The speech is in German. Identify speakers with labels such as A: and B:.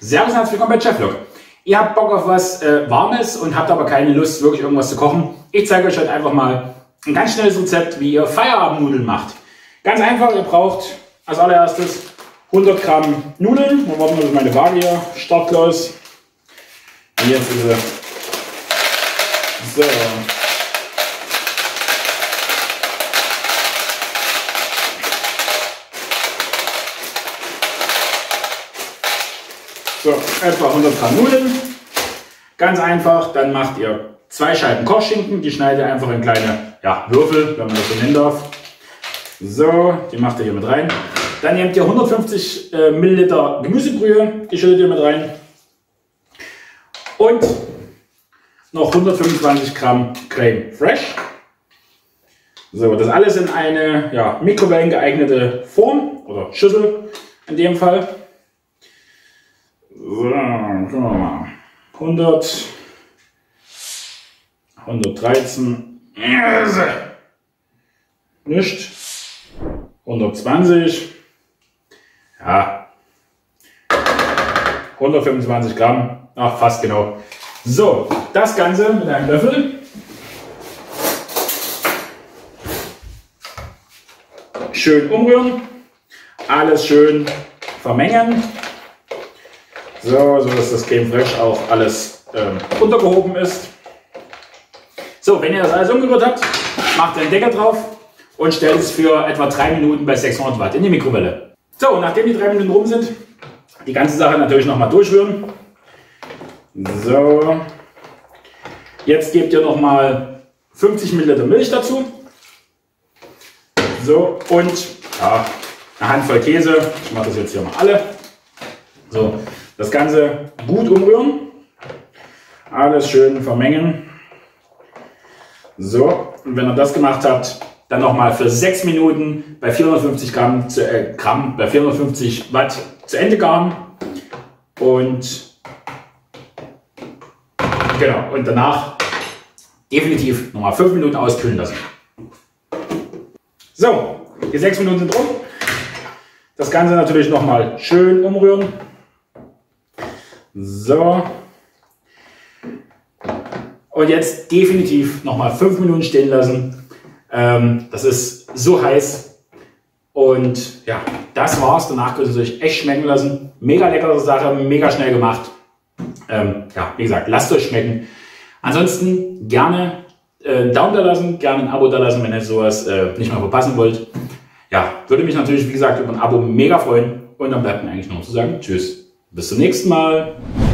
A: Servus und herzlich willkommen bei Cheflog. Ihr habt Bock auf was Warmes und habt aber keine Lust, wirklich irgendwas zu kochen. Ich zeige euch heute einfach mal ein ganz schnelles Rezept, wie ihr Feierabendnudeln macht. Ganz einfach, ihr braucht als allererstes 100 Gramm Nudeln. Dann warten wir, bis meine Waage hier startlos. Und jetzt ist sie. So. So, etwa 100 Gramm Nudeln. Ganz einfach, dann macht ihr 2 Scheiben Kochschinken, die schneidet ihr einfach in kleine Würfel, wenn man das so nennen darf. So, die macht ihr hier mit rein. Dann nehmt ihr 150 Milliliter Gemüsebrühe, die schüttet ihr mit rein. Und noch 125 Gramm Creme Fraiche. So, das alles in eine Mikrowellen geeignete Form oder Schüssel in dem Fall. So, gucken wir mal. 100, 113, nicht, 120, 125 Gramm, ach fast genau. So, das Ganze mit einem Löffel. Schön umrühren, alles schön vermengen. So dass das Creme Fraiche auch alles untergehoben ist. So, wenn ihr das alles umgerührt habt, macht den Deckel drauf und stellt es für etwa 3 Minuten bei 600 Watt in die Mikrowelle. So, nachdem die 3 Minuten rum sind, die ganze Sache natürlich nochmal durchrühren. So, jetzt gebt ihr nochmal 50 Milliliter Milch dazu. So, und eine Handvoll Käse. Ich mache das jetzt hier mal alle. So. Das Ganze gut umrühren, alles schön vermengen. So, und wenn ihr das gemacht habt, dann nochmal für 6 Minuten bei 450 bei 450 Watt zu Ende garen. Und genau, und danach definitiv nochmal 5 Minuten auskühlen lassen. So, die 6 Minuten sind rum. Das Ganze natürlich nochmal schön umrühren. So, und jetzt definitiv nochmal 5 Minuten stehen lassen. Das ist so heiß und ja, das war's. Danach könnt ihr es euch echt schmecken lassen. Mega leckere Sache, mega schnell gemacht. Wie gesagt, lasst euch schmecken. Ansonsten gerne einen Daumen da lassen, gerne ein Abo da lassen, wenn ihr sowas nicht mehr verpassen wollt. Ja, würde mich natürlich, wie gesagt, über ein Abo mega freuen. Und dann bleibt mir eigentlich nur noch zu sagen, tschüss. Bis zum nächsten Mal.